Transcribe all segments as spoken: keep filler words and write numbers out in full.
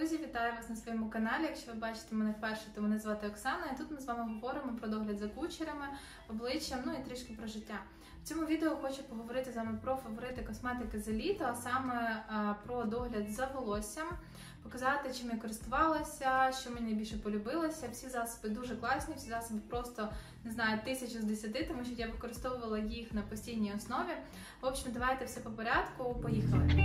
Друзі, вітаю вас на своєму каналі. Якщо ви бачите мене вперше, то мене звати Оксана, і тут ми з вами говоримо про догляд за кучерями, обличчям, ну і трішки про життя. В цьому відео хочу поговорити з вами про фаворити косметики за літо, а саме а, про догляд за волоссям, показати, чим я користувалася, що мені найбільше полюбилося. Всі засоби дуже класні, всі засоби просто, не знаю, тисячу з десяти, тому що я використовувала їх на постійній основі. В общем, давайте все по порядку, поїхали.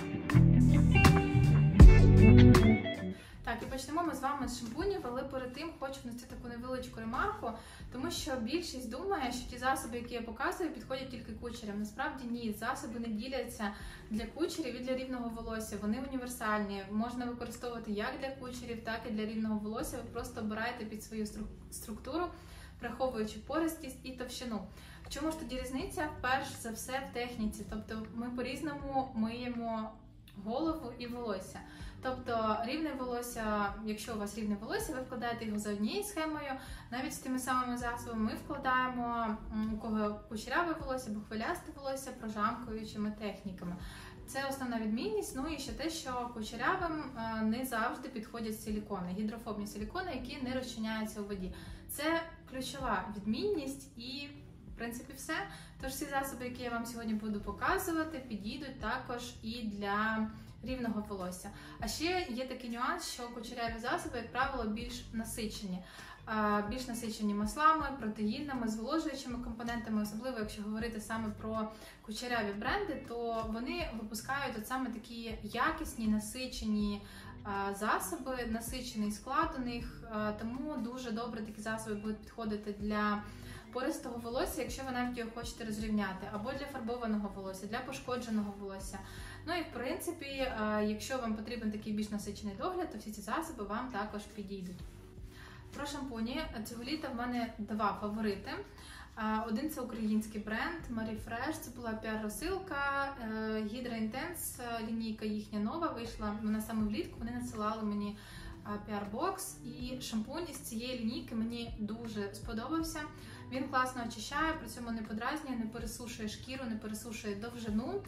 Так, і почнемо ми з вами з шампунів, але перед тим хочу внести таку невеличку ремарку, тому що більшість думає, що ті засоби, які я показую, підходять тільки кучерям. Насправді ні, засоби не діляться для кучерів і для рівного волосся, вони універсальні, можна використовувати як для кучерів, так і для рівного волосся, ви просто обираєте під свою структуру, враховуючи пористість і товщину. В чому ж тоді різниця? Перш за все в техніці, тобто ми по-різному миємо голову і волосся. Тобто рівне волосся, якщо у вас рівне волосся, ви вкладаєте його за однією схемою, навіть з тими самими засобами ми вкладаємо, у кого кучеряве волосся або хвилясте волосся, прожамкуючими техніками. Це основна відмінність, ну і ще те, що кучерявим не завжди підходять силікони, гідрофобні силікони, які не розчиняються у воді. Це ключова відмінність і, в принципі, все. Тож всі засоби, які я вам сьогодні буду показувати, підійдуть також і для рівного волосся. А ще є такий нюанс, що кучеряві засоби, як правило, більш насичені. Більш насичені маслами, протеїнами, зволожуючими компонентами, особливо якщо говорити саме про кучеряві бренди, то вони випускають от саме такі якісні, насичені засоби, насичений склад у них, тому дуже добре такі засоби будуть підходити для пористого волосся, якщо ви навіть його хочете розрівняти, або для фарбованого волосся, для пошкодженого волосся. Ну і в принципі, якщо вам потрібен такий більш насичений догляд, то всі ці засоби вам також підійдуть. Про шампуні. Цього літа в мене два фаворити. Один – це український бренд Marie Fresh, це була піар-розсилка, Hydra Intense, лінійка їхня нова вийшла, вона саме влітку, вони надсилали мені піар-бокс, і шампунь з цієї лінійки мені дуже сподобався. Він класно очищає, при цьому не подразнює, не пересушує шкіру, не пересушує довжину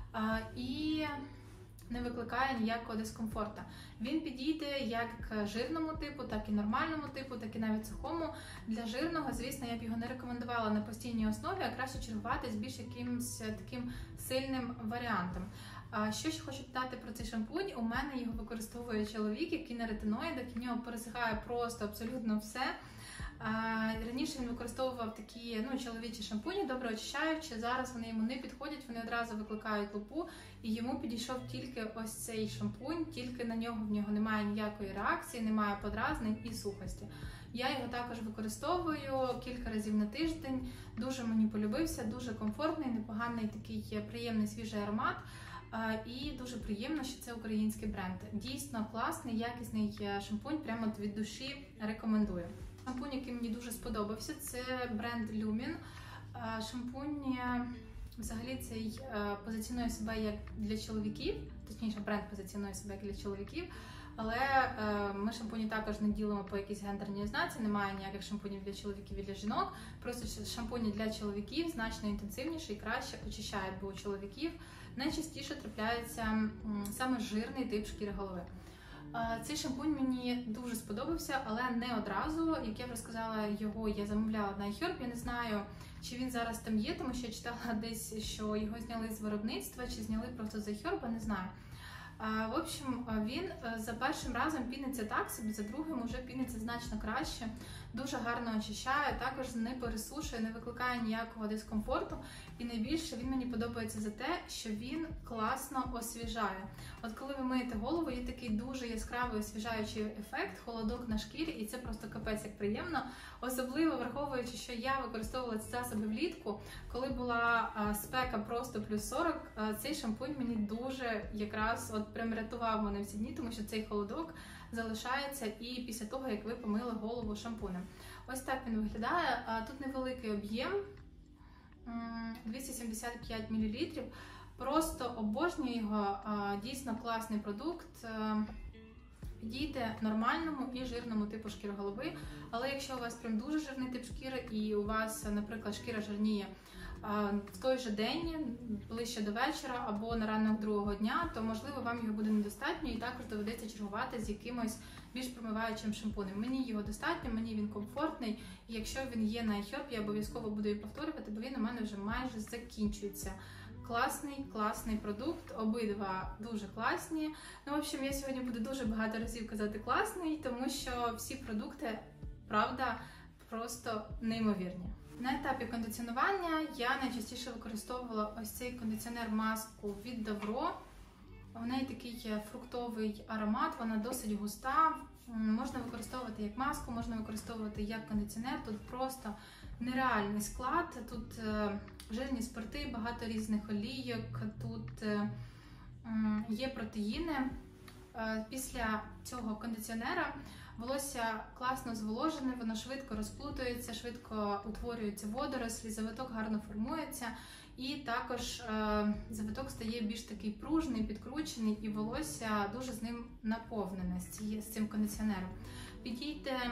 і не викликає ніякого дискомфорту. Він підійде як жирному типу, так і нормальному типу, так і навіть сухому. Для жирного, звісно, я б його не рекомендувала на постійній основі, а краще чергувати з більш якимось таким сильним варіантом. Що ще хочу додати про цей шампунь? У мене його використовує чоловік, який на ретиноїдах, і в нього пересихає просто абсолютно все. Раніше він використовував такі ну, чоловічі шампуні, добре очищаючі, зараз вони йому не підходять, вони одразу викликають лупу, і йому підійшов тільки ось цей шампунь, тільки на нього в нього немає ніякої реакції, немає подразнень і сухості. Я його також використовую кілька разів на тиждень, дуже мені полюбився, дуже комфортний, непоганий такий приємний свіжий аромат. І дуже приємно, що це український бренд. Дійсно класний, якісний шампунь, прямо від душі рекомендую. Шампунь, який мені дуже сподобався, це бренд Lumin. Шампунь взагалі цей позиціонує себе як для чоловіків, точніше бренд позиціонує себе як для чоловіків, але ми шампуні також не ділимо по якійсь гендерній ознаці, немає ніяких шампунів для чоловіків і для жінок, просто шампуні для чоловіків значно інтенсивніше і краще очищають, бо у чоловіків найчастіше трапляється саме жирний тип шкіри голови. Цей шампунь мені дуже сподобався, але не одразу. Як я вже сказала, його я замовляла на iHerb. Я не знаю, чи він зараз там є, тому що я читала десь, що його зняли з виробництва, чи зняли просто з iHerb, не знаю. В общем, він за першим разом піниться так собі, за другим уже піниться значно краще, дуже гарно очищає, також не пересушує, не викликає ніякого дискомфорту. І найбільше він мені подобається за те, що він класно освіжає. От коли ви миєте голову, є такий дуже яскравий освіжаючий ефект, холодок на шкірі, і це просто капець як приємно. Особливо враховуючи, що я використовувала ці засоби влітку, коли була спека просто плюс сорок, цей шампунь мені дуже якраз от прям рятував мене всі дні, тому що цей холодок залишається і після того, як ви помили голову шампунем. Ось так він виглядає. Тут невеликий об'єм, двісті сімдесят п'ять мілілітрів. Просто обожнюю його, дійсно класний продукт. Підійде нормальному і жирному типу шкіри голови, але якщо у вас прям дуже жирний тип шкіри і у вас, наприклад, шкіра жирніє в той же день, ближче до вечора або на ранок другого дня, то, можливо, вам його буде недостатньо і також доведеться чергувати з якимось більш промиваючим шампунем. Мені його достатньо, мені він комфортний, і якщо він є на iHerb, я обов'язково буду її повторювати, бо він у мене вже майже закінчується. Класний, класний продукт, обидва дуже класні. Ну, в общем, я сьогодні буду дуже багато разів казати класний, тому що всі продукти, правда, просто неймовірні. На етапі кондиціонування я найчастіше використовувала ось цей кондиціонер-маску від Davro. У неї такий фруктовий аромат, вона досить густа. Можна використовувати як маску, можна використовувати як кондиціонер. Тут просто нереальний склад. Тут жирні спирти, багато різних олійок, тут є протеїни. Після цього кондиціонера волосся класно зволожене, воно швидко розплутується, швидко утворюються водорослі, завиток гарно формується, і також е, завиток стає більш такий пружний, підкручений, і волосся дуже з ним наповнене, з, ціє, з цим кондиціонером. Підійте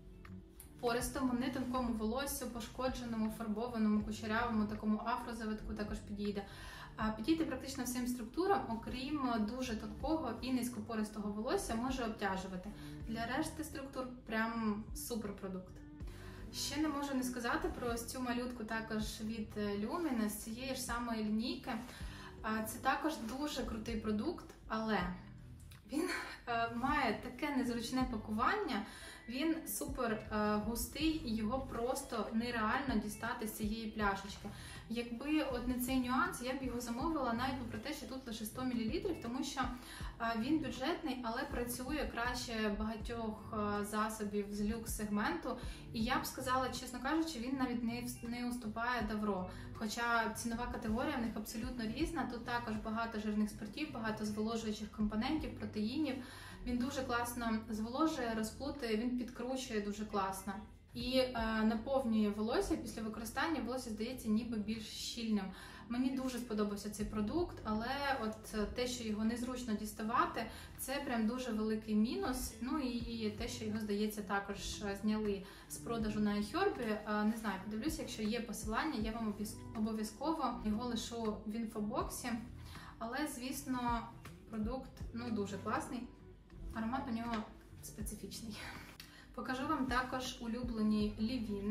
пористому, не тонкому волоссю, пошкодженому, фарбованому, кучерявому, такому афрозавитку також підійде. Підійти практично всім структурам, окрім дуже тонкого і низькопористого волосся, може обтяжувати. Для решти структур прям суперпродукт. Ще не можу не сказати про ось цю малютку також від Luminous, з цієї ж самої лінійки. Це також дуже крутий продукт, але він має таке незручне пакування, він супер густий і його просто нереально дістати з цієї пляшечки. Якби от не цей нюанс, я б його замовила навіть попри те, що тут лише сто мілілітрів, тому що він бюджетний, але працює краще багатьох засобів з люкс-сегменту. І я б сказала, чесно кажучи, він навіть не, не уступає Davro. Хоча цінова категорія в них абсолютно різна, тут також багато жирних спиртів, багато зволожуючих компонентів, протеїнів. Він дуже класно зволожує, розплутує, він підкручує дуже класно. І е, наповнює волосся після використання, волосся здається ніби більш щільним. Мені дуже сподобався цей продукт, але от те, що його незручно діставати, це прям дуже великий мінус. Ну і те, що його, здається, також зняли з продажу на iHerb. Не знаю, подивлюся, якщо є посилання, я вам обов'язково його лишу в інфобоксі. Але, звісно, продукт ну дуже класний, аромат у нього специфічний. Покажу вам також улюблені лівіни.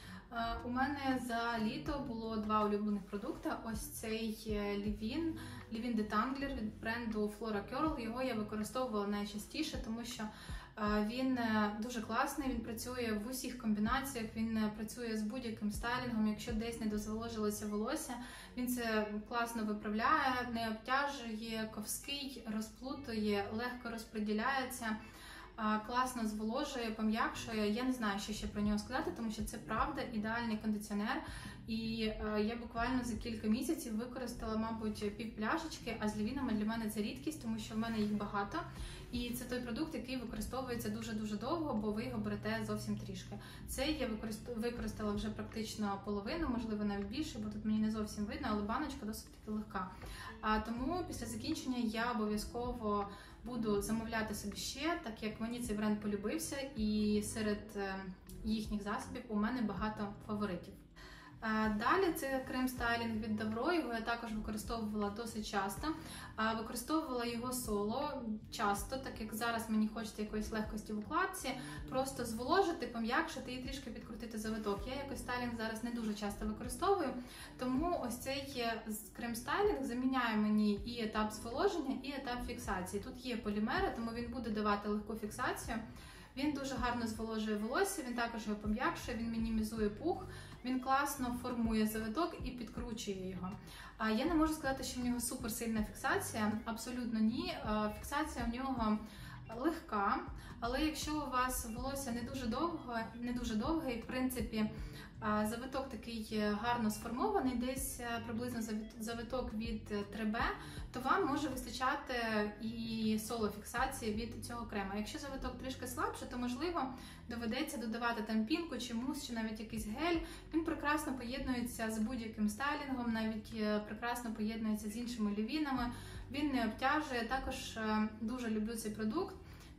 У мене за літо було два улюблених продукти. Ось цей лівін, лівін Detangler від бренду Flora Curl. Його я використовувала найчастіше, тому що він дуже класний, він працює в усіх комбінаціях, він працює з будь-яким стайлінгом. Якщо десь не дозволожилося волосся, він це класно виправляє, не обтяжує, ковський, розплутує, легко розподіляється. Класно зволожує, пом'якшує. Я не знаю, що ще про нього сказати, тому що це правда ідеальний кондиціонер. І е, я буквально за кілька місяців використала, мабуть, пів пляшечки, а з лівінами для мене це рідкість, тому що в мене їх багато. І це той продукт, який використовується дуже-дуже довго, бо ви його берете зовсім трішки. Цей я використала вже практично половину, можливо навіть більше, бо тут мені не зовсім видно, але баночка досить велика. А тому після закінчення я обов'язково буду замовляти собі ще, так як мені цей бренд полюбився, і серед їхніх засобів у мене багато фаворитів. Далі це крем-стайлінг від Davro, його я також використовувала досить часто. Використовувала його соло часто, так як зараз мені хочеться якоїсь легкості в укладці, просто зволожити, пом'якшити і трішки підкрутити завиток. Я якось стайлінг зараз не дуже часто використовую, тому ось цей крем-стайлінг заміняє мені і етап зволоження, і етап фіксації. Тут є полімери, тому він буде давати легку фіксацію. Він дуже гарно зволожує волосся, він також його пом'якшує, він мінімізує пух, він класно формує завиток і підкручує його. А я не можу сказати, що в нього суперсильна фіксація, абсолютно ні. Фіксація в нього легка, але якщо у вас волосся не дуже довго, не дуже довге, і в принципі завиток такий гарно сформований, десь приблизно завиток від три бе, то вам може вистачати і соло-фіксації від цього крема. Якщо завиток трішки слабше, то можливо доведеться додавати там пінку чи мус, чи навіть якийсь гель. Він прекрасно поєднується з будь-яким стайлінгом, навіть прекрасно поєднується з іншими лівінами. Він не обтяжує. Також дуже люблю цей продукт.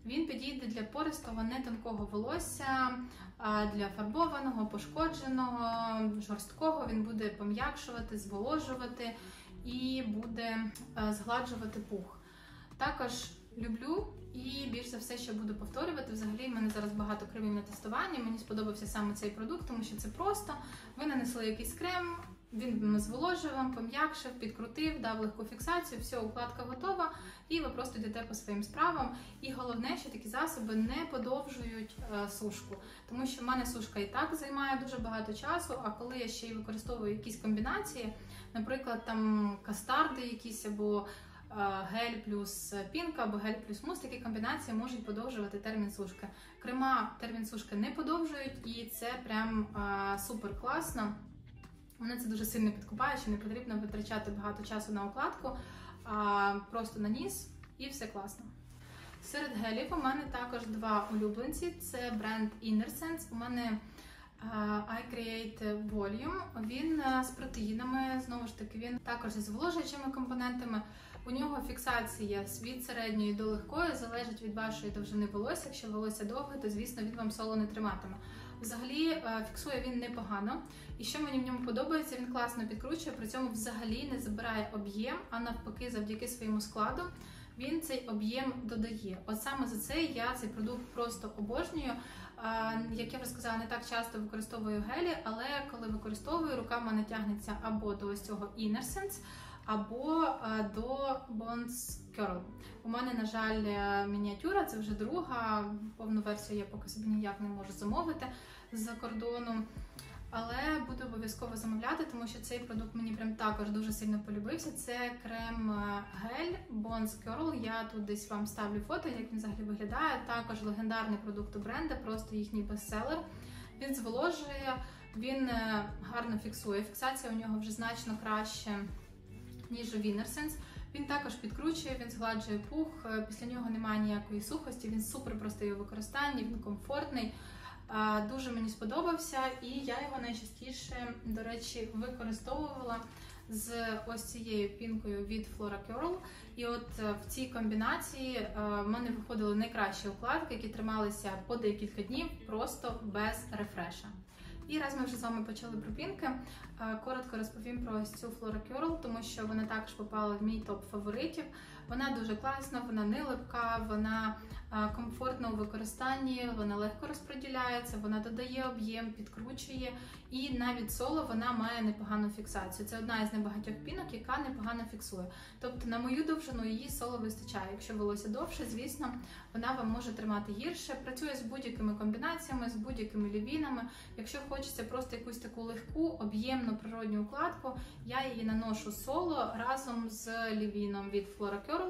Він підійде для пористого, не тонкого волосся, а для фарбованого, пошкодженого, жорсткого. Він буде пом'якшувати, зволожувати і буде згладжувати пух. Також люблю і більш за все, що буду повторювати. Взагалі, в мене зараз багато кремів на тестуванні. Мені сподобався саме цей продукт, тому що це просто. Ви нанесли якийсь крем, він зволожив вам, пом'якшив, підкрутив, дав легку фіксацію, все, укладка готова, і ви просто йдете по своїм справам. І головне, що такі засоби не подовжують е, сушку, тому що в мене сушка і так займає дуже багато часу, а коли я ще й використовую якісь комбінації, наприклад, там кастарди якісь, або гель плюс пінка, або гель плюс мус, такі комбінації можуть подовжувати термін сушки. Крема термін сушки не подовжують, і це прям а, супер класно. Мене це дуже сильно підкупає, що не потрібно витрачати багато часу на укладку, а просто наніс і все класно. Серед гелів у мене також два улюбленці. Це бренд Innersense. У мене I Create Volume. Він з протеїнами, знову ж таки, він також зі зволожуючими компонентами. У нього фіксація від середньої до легкої, залежить від вашої довжини волосся. Якщо волосся довге, то, звісно, він вам соло не триматиме. Взагалі, фіксує він непогано. І що мені в ньому подобається, він класно підкручує, при цьому взагалі не забирає об'єм, а навпаки, завдяки своєму складу, він цей об'єм додає. От саме за це я цей продукт просто обожнюю. Як я вже сказала, не так часто використовую гелі, але коли використовую, рука в мене тягнеться або до ось цього Innersense, або до Bones Curl. У мене, на жаль, мініатюра, це вже друга, повну версію я поки собі ніяк не можу замовити з-за кордону. Але буду обов'язково замовляти, тому що цей продукт мені прям також дуже сильно полюбився. Це крем-гель Bones Curl. Я тут десь вам ставлю фото, як він взагалі виглядає. Також легендарний продукт у бренду, просто їхній бестселер. Він зволожує, він гарно фіксує. Фіксація у нього вже значно краще, ніж у Innersense. Він також підкручує, він згладжує пух, після нього немає ніякої сухості, він супер простий у використанні, він комфортний. Дуже мені сподобався, і я його найчастіше, до речі, використовувала з ось цією пінкою від Flora Curl. І от в цій комбінації в мене виходили найкращі укладки, які трималися по декілька днів, просто без рефреша. І раз ми вже з вами почали про пінки, коротко розповім про ось цю Flora Curl, тому що вона також попала в мій топ фаворитів. Вона дуже класна, вона не липка, вона комфортна у використанні, вона легко розподіляється, вона додає об'єм, підкручує, і навіть соло вона має непогану фіксацію. Це одна із небагатьох пінок, яка непогано фіксує. Тобто на мою довжину її соло вистачає. Якщо волосся довше, звісно, вона вам може тримати гірше. Працює з будь-якими комбінаціями, з будь-якими лівінами. Якщо хочеться просто якусь таку легку, об'ємну природню укладку, я її наношу соло разом з лівіном від Flora Curl,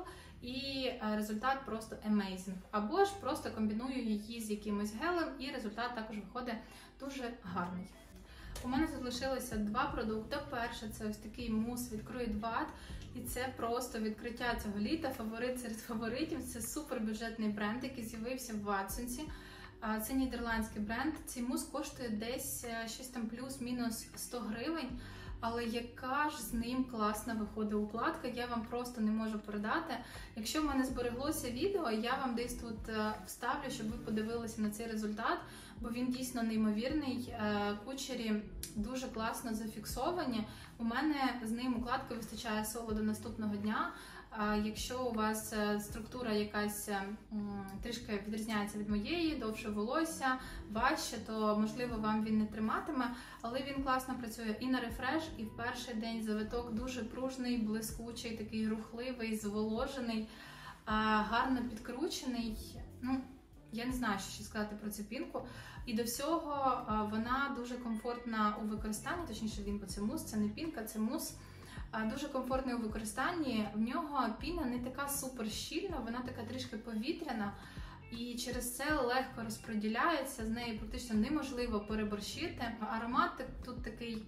і результат просто amazing. Або ж просто комбіную її з якимось гелем, і результат також виходить дуже гарний. У мене залишилося два продукти. Перше, це ось такий мус від Kruidvat, і це просто відкриття цього літа, фаворит серед фаворитів. Це супербюджетний бренд, який з'явився в Ватсонсі. Це нідерландський бренд. Цей мус коштує десь щось там плюс-мінус сто гривень. Але яка ж з ним класна виходить укладка, я вам просто не можу передати. Якщо в мене збереглося відео, я вам десь тут вставлю, щоб ви подивилися на цей результат, бо він дійсно неймовірний. Кучері дуже класно зафіксовані. У мене з ним укладки вистачає соло до наступного дня. Якщо у вас структура якась трішки відрізняється від моєї, довше волосся, важче, то, можливо, вам він не триматиме, але він класно працює і на рефреш, і в перший день завиток дуже пружний, блискучий, такий рухливий, зволожений, гарно підкручений. Ну, я не знаю, що ще сказати про цю пінку. І до всього вона дуже комфортна у використанні, точніше він, бо це мус, це не пінка, це мус. Дуже комфортний у використанні, в нього піна не така супер щільна, вона така трішки повітряна, і через це легко розподіляється, з нею практично неможливо переборщити. Аромат тут такий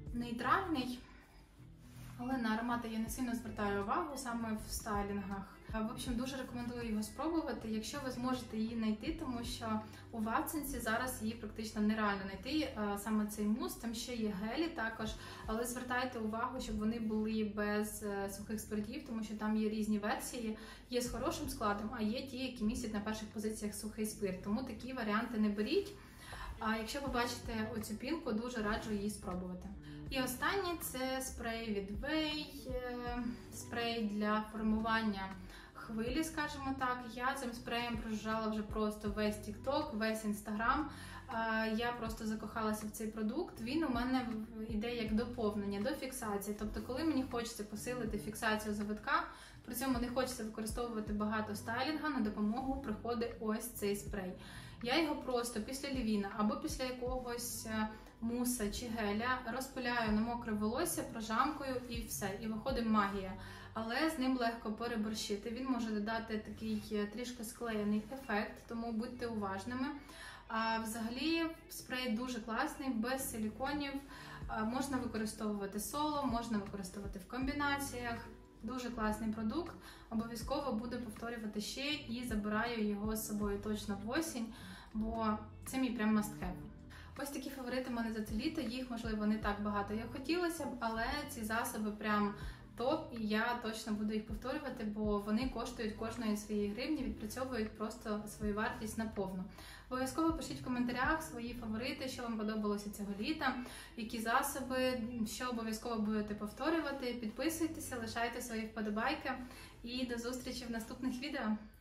нейтральний, але на аромати я не сильно звертаю увагу, саме в стайлінгах. В общем, дуже рекомендую його спробувати, якщо ви зможете її знайти, тому що у Ватсонсі зараз її практично нереально знайти, саме цей мус, там ще є гелі також, але звертайте увагу, щоб вони були без сухих спиртів, тому що там є різні версії, є з хорошим складом, а є ті, які містять на перших позиціях сухий спирт, тому такі варіанти не беріть. А якщо ви бачите оцю пінку, дуже раджу її спробувати. І останнє – це спрей від Вей, спрей для формування хвилі, скажімо так. Я цим спреєм прожужжала вже просто весь TikTok, весь Instagram. Я просто закохалася в цей продукт. Він у мене йде як доповнення до фіксації. Тобто, коли мені хочеться посилити фіксацію завитка, при цьому не хочеться використовувати багато стайлінга, на допомогу приходить ось цей спрей. Я його просто після лівіна або після якогось муса чи геля розпиляю на мокре волосся, прожамкою і все. І виходить магія. Але з ним легко переборщити. Він може додати такий трішки склеєний ефект, тому будьте уважними. А взагалі спрей дуже класний, без силіконів. Можна використовувати соло, можна використовувати в комбінаціях. Дуже класний продукт. Обов'язково буду повторювати ще і забираю його з собою точно в осінь, бо це мій прям must-have. Ось такі фаворити в мене за це літо. Їх, можливо, не так багато, як хотілося б, але ці засоби прям топ, і я точно буду їх повторювати, бо вони коштують кожної своєї гривні, відпрацьовують просто свою вартість наповну. Обов'язково пишіть в коментарях свої фаворити, що вам подобалося цього літа, які засоби, що обов'язково будете повторювати. Підписуйтеся, лишайте свої вподобайки і до зустрічі в наступних відео.